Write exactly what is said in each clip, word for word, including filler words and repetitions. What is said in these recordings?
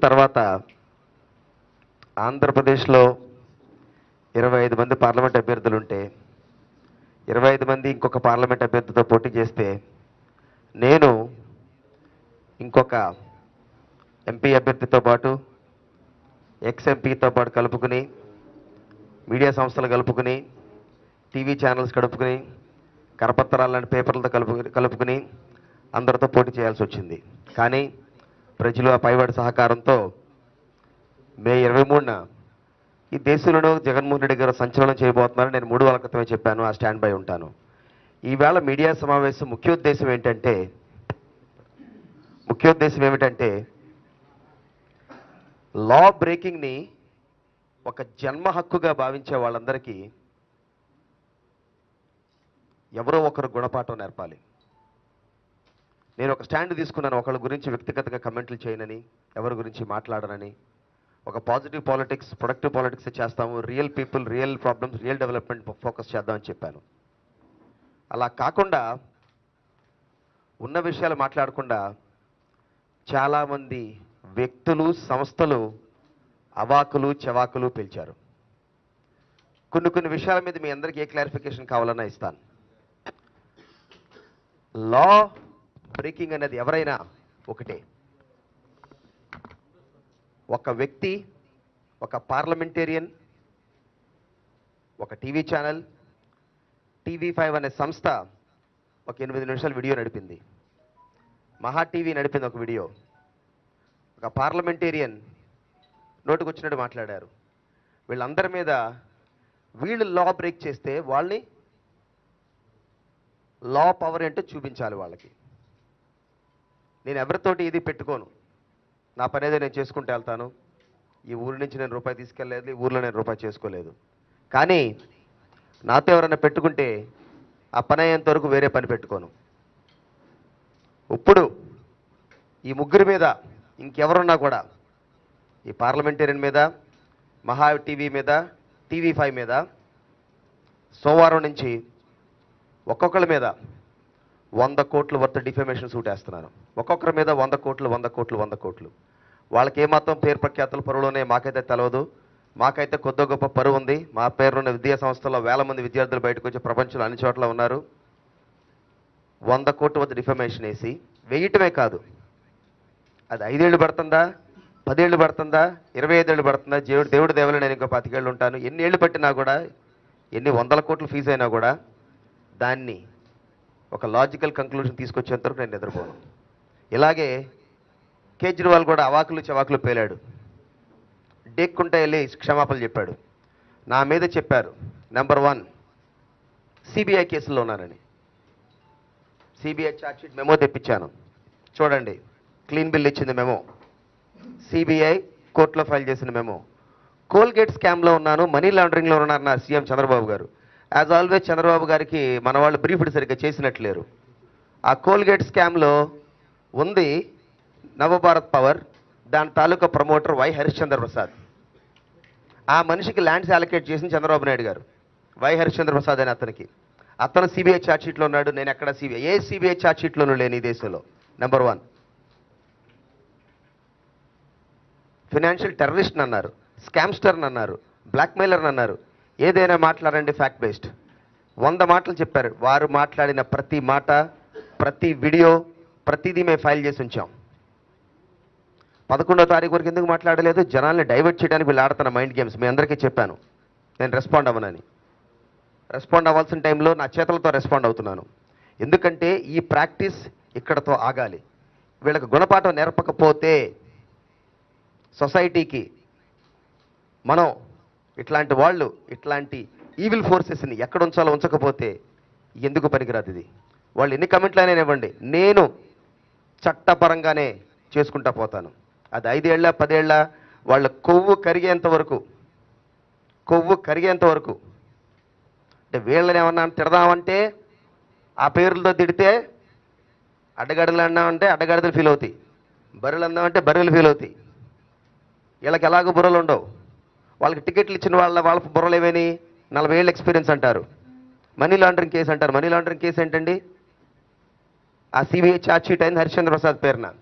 తర్వాత ఆంధ్రప్రదేశ్లో ఇరవై ఐదు మంది పార్లమెంట్ అభ్యర్థులు ఉంటే ఇరవై ఐదు మంది ఇంకొక పార్లమెంట్ అభ్యర్థితో పోటీ చేస్తే నేను ఇంకొక ఎంపీ అభ్యర్థితో పాటు ఎక్స్ ఎంపీతో పాటు కలుపుకుని మీడియా సంస్థలు కలుపుకుని టీవీ ఛానల్స్ కలుపుకుని కరపత్రాలు లాంటి పేపర్లతో కలుపు కలుపుకుని అందరితో పోటీ చేయాల్సి వచ్చింది. కానీ ప్రజలు ఆ పైవాడి సహకారంతో మే ఇరవై మూడున ఈ దేశంలో జగన్మోహన్ రెడ్డి గారు సంచలనం చేయబోతున్నారని నేను మూడు వారాల క్రితమే చెప్పాను. ఆ స్టాండ్ బై ఉంటాను. ఈవేళ మీడియా సమావేశం ముఖ్యోద్దేశం ఏంటంటే ముఖ్యోద్దేశం ఏమిటంటే లా బ్రేకింగ్ని ఒక జన్మ హక్కుగా భావించే వాళ్ళందరికీ ఎవరో ఒకరు గుణపాఠం నేర్పాలి. నేను ఒక స్టాండ్ తీసుకున్నాను. ఒకళ్ళ గురించి వ్యక్తిగతంగా కమెంట్లు చేయనని, ఎవరి గురించి మాట్లాడనని, ఒక పాజిటివ్ పాలిటిక్స్, ప్రొడక్టివ్ పాలిటిక్స్ చేస్తాము, real people, real problems, real development focus చేద్దామని చెప్పాను. అలా కాకుండా ఉన్న విషయాలు మాట్లాడకుండా చాలామంది వ్యక్తులు, సంస్థలు అవాకులు చెవాకులు పిలిచారు. కొన్ని కొన్ని విషయాల మీద మీ అందరికీ ఏ క్లారిఫికేషన్ కావాలన్నా ఇస్తాను. లా బ్రేకింగ్ అనేది ఎవరైనా ఒకటే. ఒక వ్యక్తి, ఒక పార్లమెంటేరియన్, ఒక టీవీ ఛానల్, టీవీ ఫైవ్ అనే సంస్థ ఒక ఎనిమిది నిమిషాల వీడియో నడిపింది. మహా టీవీ నడిపింది ఒక వీడియో. ఒక పార్లమెంటేరియన్ నోటుకు వచ్చినట్టు మాట్లాడారు. వీళ్ళందరి మీద వీళ్ళు లా బ్రేక్ చేస్తే వాళ్ళని లా పవర్ ఏంటో చూపించాలి వాళ్ళకి. నేను ఎవరితోటి ఇది పెట్టుకోను. నా పని ఏదో నేను చేసుకుంటూ వెళ్తాను. ఈ ఊరి నుంచి నేను రూపాయి తీసుకెళ్ళలేదు, ఈ ఊర్లో నేను రూపాయి చేసుకోలేదు. కానీ నాతో ఎవరైనా పెట్టుకుంటే ఆ పని అయ్యేంత వరకు వేరే పని పెట్టుకోను. ఇప్పుడు ఈ ముగ్గురి మీద ఇంకెవరున్నా కూడా, ఈ పార్లమెంటేరియన్ మీద, మహా టీవీ మీద, టీవీ ఫైవ్ మీద సోమవారం నుంచి ఒక్కొక్కరి మీద వంద కోట్ల వర్త్ డిఫెమేషన్ సూట్ వేస్తున్నాను. ఒక్కొక్కరి మీద వంద కోట్లు వంద కోట్లు వంద కోట్లు వాళ్ళకి ఏమాత్రం పేరు ప్రఖ్యాతులు పరువులోనే మాకైతే తెలియదు. మాకైతే కొద్ది గొప్ప పరువు ఉంది. మా పేరున్న విద్యా సంస్థల్లో వేల మంది విద్యార్థులు బయటకు వచ్చి ప్రపంచంలో అన్ని చోట్ల ఉన్నారు. వంద కోట్ల వద్ద డిఫెమేషన్ వేసి వేయటమే కాదు, అది ఐదేళ్ళు పడుతుందా, పదేళ్ళు పడుతుందా, ఇరవై ఐదేళ్ళు పడుతుందా, దేవుడు దేవుడు దేవలు నేను ఇంకో పాతికేళ్ళు ఉంటాను, ఎన్ని ఏళ్ళు పట్టినా కూడా, ఎన్ని వందల కోట్ల ఫీజు అయినా కూడా దాన్ని ఒక లాజికల్ కంక్లూజన్ తీసుకొచ్చేంత వరకు నేను నిద్రపోను. ఇలాగే కేజ్రీవాల్ కూడా అవాకులు చవాకులు పేలాడు. డేక్కుంటా వెళ్ళి క్షమాపణలు చెప్పాడు. నా మీద చెప్పారు నెంబర్ వన్ సిబిఐ కేసులో ఉన్నానని. సిబిఐ ఛార్జ్షీట్ మెమో తెప్పించాను, చూడండి. క్లీన్ బిల్ ఇచ్చింది మెమో. సిబిఐ కోర్టులో ఫైల్ చేసిన మెమో. కోల్గేట్ స్కామ్లో ఉన్నాను, మనీ లాండరింగ్లో ఉన్నారన్నారు CM Chandrababu garu. As always Chandrababu గారికి మన వాళ్ళు బ్రీఫ్డ్ సరిగ్గా చేసినట్లేరు. ఆ కోల్గేట్ స్కామ్లో ఉంది నవభారత్ పవర్, దాని తాలూకా ప్రమోటర్ వై హరిశ్చంద్ర ప్రసాద్. ఆ మనిషికి ల్యాండ్స్ అలొకేట్ చేసింది చంద్రబాబు నాయుడు గారు, వై హరిశ్చంద్ర ప్రసాద్ అని అతనికి. అతను సిబిఐ ఛార్జ్షీట్లో ఉన్నాడు. నేను ఎక్కడ సిబిఐ ఏ సిబిఐ ఛార్జ్షీట్లోనూ లేని ఈ దేశంలో. Number one. ఫినాన్షియల్ టెర్రరిస్ట్ అన్నారు, స్కామ్స్టర్ని అన్నారు, బ్లాక్మెయిలర్ని అన్నారు. ఏదైనా మాట్లాడండి ఫ్యాక్ట్ బేస్డ్. వంద మాటలు చెప్పారు. వారు మాట్లాడిన ప్రతి మాట, ప్రతి వీడియో, ప్రతిదీ మేము ఫైల్ చేసి ఉంచాం. పదకొండో తారీఖు వరకు ఎందుకు మాట్లాడలేదు? జనాల్ని డైవర్ట్ చేయడానికి వీళ్ళు ఆడుతున్న మైండ్ గేమ్స్. మీ అందరికీ చెప్పాను నేను రెస్పాండ్ అవ్వనని. రెస్పాండ్ అవ్వాల్సిన టైంలో నా చేతులతో రెస్పాండ్ అవుతున్నాను. ఎందుకంటే ఈ ప్రాక్టీస్ ఇక్కడతో ఆగాలి. వీళ్ళకి గుణపాఠం నేర్పకపోతే సొసైటీకి మనం ఇట్లాంటి వాళ్ళు, ఇట్లాంటి ఈవిల్ ఫోర్సెస్ని ఎక్కడ ఉంచాలో ఉంచకపోతే ఎందుకు పనికిరాదు ఇది. వాళ్ళు ఎన్ని కమెంట్లు అయినా ఇవ్వండి, నేను చట్టపరంగానే చేసుకుంటా పోతాను. అది ఐదేళ్ల పదేళ్ల వాళ్ళ కొవ్వు కరిగేంత వరకు, కొవ్వు కరిగేంత వరకు. అంటే వీళ్ళని ఏమన్నా తిడదామంటే ఆ పేర్లతో తిడితే అడ్డగడలు అన్నామంటే అడ్డగడలు ఫీల్ అవుతాయి, బర్రెలు అందామంటే బర్రెలు ఫీల్ అవుతాయి. వీళ్ళకి ఎలాగో బుర్రలు ఉండవు. వాళ్ళకి టికెట్లు ఇచ్చిన వాళ్ళ వాళ్ళ బుర్రలు ఏమని నలభై ఏళ్ళు ఎక్స్పీరియన్స్ అంటారు. మనీ లాండరింగ్ కేసు అంటారు. మనీ లాండరింగ్ కేసు ఏంటండి? ఆ సిబిఐ ఛార్జ్షీట్ అయింది హరిశ్చంద్ర ప్రసాద్ పేరున.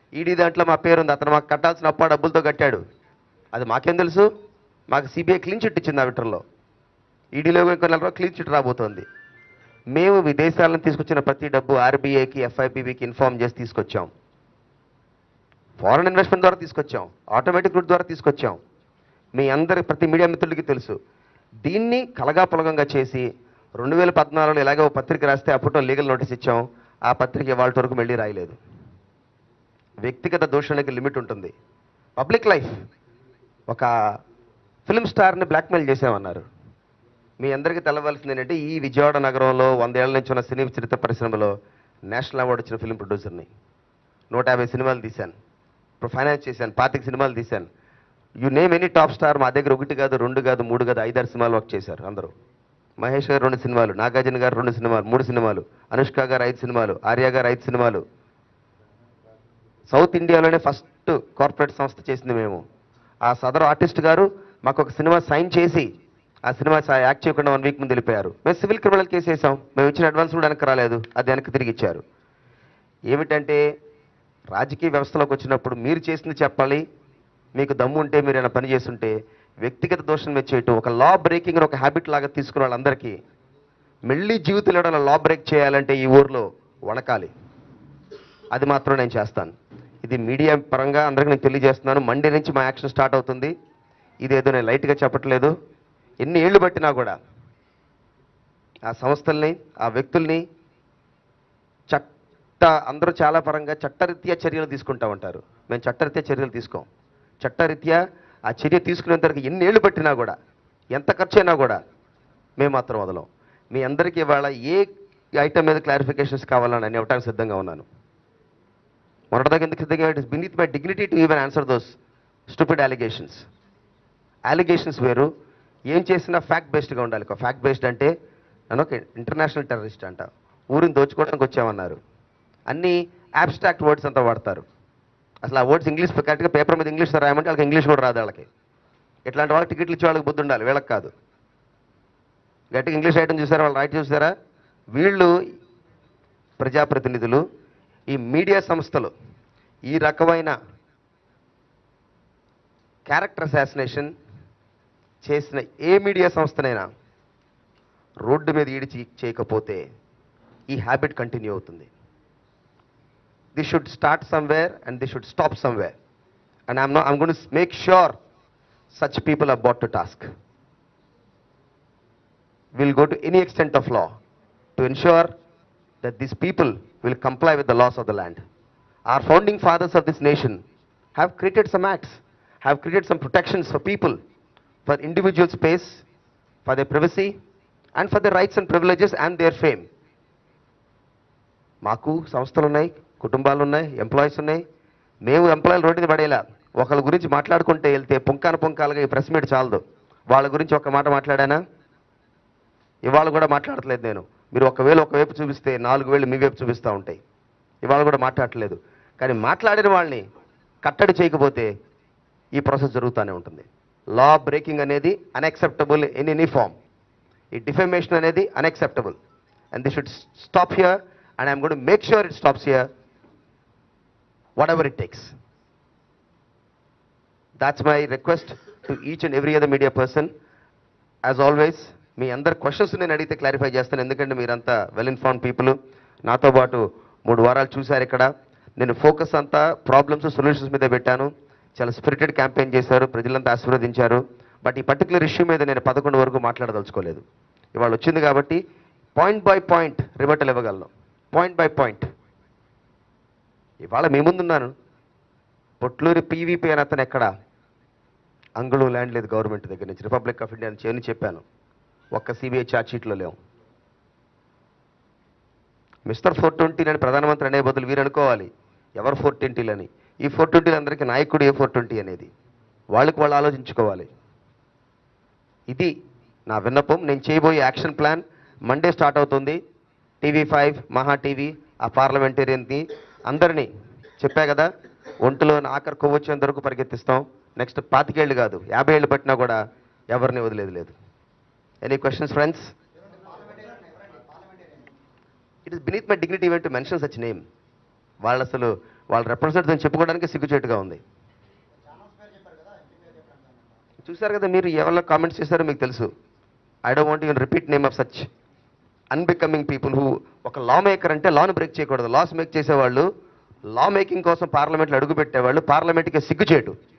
ఈడీ దాంట్లో మా పేరు ఉంది, అతను మాకు కట్టాల్సిన అప్పు డబ్బులతో కట్టాడు. అది మాకేం తెలుసు? మాకు సిబిఐ క్లీన్ చిట్ ఇచ్చింది ఆ విటర్లో. ఈడీలో ఇంకో నెల రోజులు క్లీన్ చిట్ రాబోతోంది. మేము విదేశాలను తీసుకొచ్చిన ప్రతి డబ్బు ఆర్బీఐకి, ఎఫ్ఐపిబికి ఇన్ఫార్మ్ చేసి తీసుకొచ్చాం. ఫారెన్ ఇన్వెస్ట్మెంట్ ద్వారా తీసుకొచ్చాం, ఆటోమేటిక్ రూట్ ద్వారా తీసుకొచ్చాం. మీ అందరి ప్రతి మీడియా మిత్రులకి తెలుసు. దీన్ని కలగాపులగంగా చేసి రెండు వేల పద్నాలుగులో ఇలాగే ఒక పత్రిక రాస్తే అప్పట్లో లీగల్ నోటీస్ ఇచ్చాం. ఆ పత్రిక ఇవాళ వరకు మళ్ళీ రాయలేదు. వ్యక్తిగత దూషణకి లిమిట్ ఉంటుంది. పబ్లిక్ లైఫ్, ఒక ఫిల్మ్ స్టార్ని బ్లాక్మెయిల్ చేసామన్నారు. మీ అందరికీ తెలవాల్సింది ఏంటంటే, ఈ విజయవాడ నగరంలో వందేళ్ల నుంచి ఉన్న సినీ చరిత్ర పరిశ్రమలో నేషనల్ అవార్డు వచ్చిన ఫిల్మ్ ప్రొడ్యూసర్ని. నూట యాభై సినిమాలు తీశాను, ఇప్పుడు ఫైనాన్స్ చేశాను, పాతిక సినిమాలు తీశాను. You name any top star, మా దగ్గర ఒకటి కాదు, రెండు కాదు, మూడు కాదు, ఐదారు సినిమాలు వర్క్ చేశారు అందరూ. మహేష్ గారు రెండు సినిమాలు, నాగార్జున గారు రెండు సినిమాలు, మూడు సినిమాలు, అనుష్క గారు ఐదు సినిమాలు, ఆర్య గారు ఐదు సినిమాలు. సౌత్ ఇండియాలోనే ఫస్ట్ కార్పొరేట్ సంస్థ చేసింది మేము. ఆ సదరు ఆర్టిస్ట్ గారు మాకు ఒక సినిమా సైన్ చేసి ఆ సినిమా యాక్ట్ చేయకుండా వన్ వీక్ ముందు వెళ్ళిపోయారు. మేము సివిల్ క్రిమినల్ కేసు వేసాం. మేము ఇచ్చిన అడ్వాన్స్ కూడా వెనక్కి రాలేదు, అది వెనక్కి తిరిగి ఇచ్చారు. ఏమిటంటే, రాజకీయ వ్యవస్థలోకి వచ్చినప్పుడు మీరు చేసింది చెప్పాలి. మీకు దమ్ము ఉంటే మీరు ఏమైనా పని చేస్తుంటే వ్యక్తిగత దోషం మీద చేయటం, ఒక లా బ్రేకింగ్ ఒక హ్యాబిట్ లాగా తీసుకున్న వాళ్ళందరికీ మళ్ళీ జీవితంలో లా బ్రేక్ చేయాలంటే ఈ ఊర్లో వణకాలి. అది మాత్రం నేను చేస్తాను. ఇది మీడియా పరంగా అందరికీ నేను తెలియజేస్తున్నాను. మండే నుంచి మా యాక్షన్ స్టార్ట్ అవుతుంది. ఇదేదో నేను లైట్గా చెప్పట్లేదు. ఎన్ని ఏళ్ళు పట్టినా కూడా ఆ సంస్థల్ని, ఆ వ్యక్తుల్ని చట్ట అందరూ చాలా పరంగా చట్టరీత్యా చర్యలు తీసుకుంటా ఉంటారు. మేము చట్టరీత్యా చర్యలు తీసుకోం. చట్టరీత్యా ఆ చర్య తీసుకునేంత వరకు ఎన్ని ఏళ్ళు పట్టినా కూడా, ఎంత ఖర్చు అయినా కూడా మేము మాత్రం వదలం. మీ అందరికీ ఇవాళ ఏ ఐటమ్ మీద క్లారిఫికేషన్స్ కావాలని నేను ఇవ్వడానికి సిద్ధంగా ఉన్నాను. మొన్నటిదాకా ఎందుకు సిద్ధంగా, it is beneath my dignity to even answer those stupid allegations. Allegations వేరు, ఏం చేసినా ఫ్యాక్ట్ బేస్డ్గా ఉండాలి. ఫ్యాక్ట్ బేస్డ్ అంటే నన్ను ఒక ఇంటర్నేషనల్ టెర్రరిస్ట్ అంట, ఊరిని దోచుకోవడానికి వచ్చామన్నారు. అన్ని అబ్స్ట్రాక్ట్ వర్డ్స్ అంతా వాడతారు. అసలు ఆ వర్డ్స్ ఇంగ్లీష్ కరెక్ట్గా పేపర్ మీద ఇంగ్లీష్లో రాయమంటే వాళ్ళకి ఇంగ్లీష్ కూడా రాదు. వాళ్ళకి ఇట్లాంటి వాళ్ళకి టికెట్లు ఇచ్చే వాళ్ళకి బుద్ధి ఉండాలి, వీళ్ళకి కాదు. గట్టిగా ఇంగ్లీష్ రాయటం చూసారా, వాళ్ళు రైట్ చూసారా? వీళ్ళు ప్రజాప్రతినిధులు, ఈ మీడియా సంస్థలు ఈ రకమైన క్యారెక్టర్ అసాసినేషన్ చేసిన ఏ మీడియా సంస్థనైనా రోడ్డు మీద ఈడిచి చేయకపోతే ఈ హ్యాబిట్ కంటిన్యూ అవుతుంది. This should start somewhere and this should stop somewhere. And I'm not I'm going to make sure such people are brought to task. We'll go to any extent of law to ensure that these people will comply with the laws of the land. Our founding fathers of this nation have created some acts, have created some protections for people, for individual space, for their privacy, and for their rights and privileges and their fame. మాకు సంస్థలు ఉన్నాయి, కుటుంబాలు ఉన్నాయి, employees ఉన్నాయి. మేము ఎంప్లాయీలు road మీద పడేలా ఒకళ్ళ గురించి మాట్లాడుకుంటే వెళ్తే పుంకాన పుంకాలుగా ఈ ప్రెస్ మీట్ చాలదు. వాళ్ళ గురించి ఒక మాట మాట్లాడానా? ఇవాళ కూడా మాట్లాడట్లేదు నేను. మీరు ఒకవేళ ఒకవైపు చూపిస్తే నాలుగు వేలు మీ వైపు చూపిస్తూ ఉంటాయి. ఇవాళ కూడా మాట్లాడట్లేదు. కానీ మాట్లాడిన వాళ్ళని కట్టడి చేయకపోతే ఈ ప్రాసెస్ జరుగుతూనే ఉంటుంది. లా బ్రేకింగ్ అనేది అన్యాక్సెప్టబుల్ ఇన్ ఎనీ ఫామ్. ఈ డిఫమేషన్ అనేది unacceptable. And this should stop here and I'm going to make sure it stops here whatever it takes. That's my request to each and every other media person. As always, మీ అందరు questions నేను అడిగితే clarify చేస్తాను. ఎందుకంటే మీరంతా well inform people. నాతో పాటు మూడు వారాలు చూశారు ఇక్కడ. నేను ఫోకస్ అంతా ప్రాబ్లమ్స్ సొల్యూషన్స్ మీద పెట్టాను. చాలా స్పిరిటెడ్ క్యాంపెయిన్ చేశారు, ప్రజలంతా ఆశీర్వదించారు. బట్ ఈ పర్టికులర్ ఇష్యూ మీద నేను పదకొండు వరకు మాట్లాడదలుచుకోలేదు. ఇవాళ వచ్చింది కాబట్టి పాయింట్ బై పాయింట్ రిబటల్ ఇవ్వగలను. పాయింట్ బై పాయింట్ ఇవాళ మీ ముందున్నాను. పొట్లూరి పీవీపీ అని అతను ఎక్కడ అంగుళం ల్యాండ్ లేదు గవర్నమెంట్ దగ్గర నుంచి, రిపబ్లిక్ ఆఫ్ ఇండియా నుంచి అని చెప్పాను. ఒక్క సిబిఐ ఛార్జ్ షీట్లో లేవు. మిస్టర్ ఫోర్ ట్వంటీలు అని ప్రధానమంత్రి అనే బదులు వీరు అనుకోవాలి ఎవరు ఫోర్ ట్వంటీలు అని. ఈ ఫోర్ ట్వంటీలు అందరికీ నాయకుడు ఏ ఫోర్ ట్వంటీ అనేది వాళ్ళకి వాళ్ళు ఆలోచించుకోవాలి. ఇది నా విన్నపం. నేను చేయబోయే యాక్షన్ ప్లాన్ మండే స్టార్ట్ అవుతుంది. టీవీ ఫైవ్, మహా టీవీ, ఆ పార్లమెంటేరియన్కి అందరినీ చెప్పా కదా, ఒంటిలో ఆఖరి కొవ్వొచ్చేంత వరకు పరిగెత్తిస్తాం. నెక్స్ట్ పాతికేళ్ళు కాదు యాభై ఏళ్ళు పట్టినా కూడా ఎవరిని వదిలేదు లేదు. Any questions friends? It is beneath my dignity even to mention such name. వాళ్ళు అసలు వాళ్ళ రిప్రజెంటేటివ్ చెప్పుకోవడానికి సిగ్గుచేటుగా ఉంది. చూశారు కదా మీరు, ఎవరిలో కామెంట్స్ చేశారో మీకు తెలుసు. I don't want your repeat name of such unbecoming people who, ఒక లా మేకర్ అంటే లాను బ్రేక్ చేయకూడదు. లాస్ మేక్ చేసేవాళ్ళు, లా మేకింగ్ కోసం పార్లమెంట్లో అడుగు పెట్టేవాళ్ళు పార్లమెంట్కి సిగ్గుచేటు.